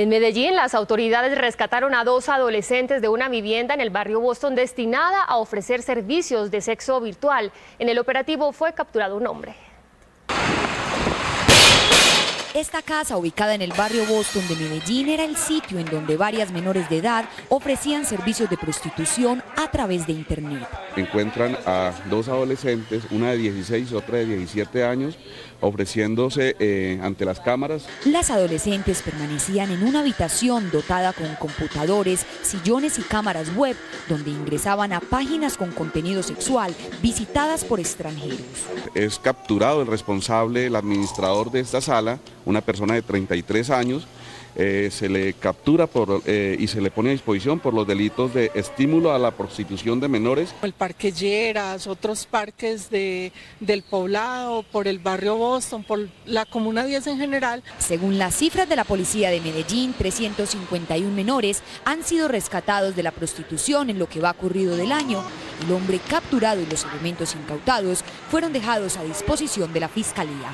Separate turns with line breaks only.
En Medellín, las autoridades rescataron a 2 adolescentes de una vivienda en el barrio Boston destinada a ofrecer servicios de sexo virtual. En el operativo fue capturado un hombre.
Esta casa, ubicada en el barrio Boston de Medellín, era el sitio en donde varias menores de edad ofrecían servicios de prostitución a través de internet.
Encuentran a 2 adolescentes, una de 16 y otra de 17 años, ofreciéndose ante las cámaras.
Las adolescentes permanecían en una habitación dotada con computadores, sillones y cámaras web, donde ingresaban a páginas con contenido sexual visitadas por extranjeros.
Es capturado el responsable, el administrador de esta sala, una persona de 33 años, se le captura y se le pone a disposición por los delitos de estímulo a la prostitución de menores.
El Parque Lleras, otros parques del poblado, por el barrio Boston, por la Comuna 10 en general.
Según las cifras de la policía de Medellín, 351 menores han sido rescatados de la prostitución en lo que va ocurrido del año. El hombre capturado y los elementos incautados fueron dejados a disposición de la Fiscalía.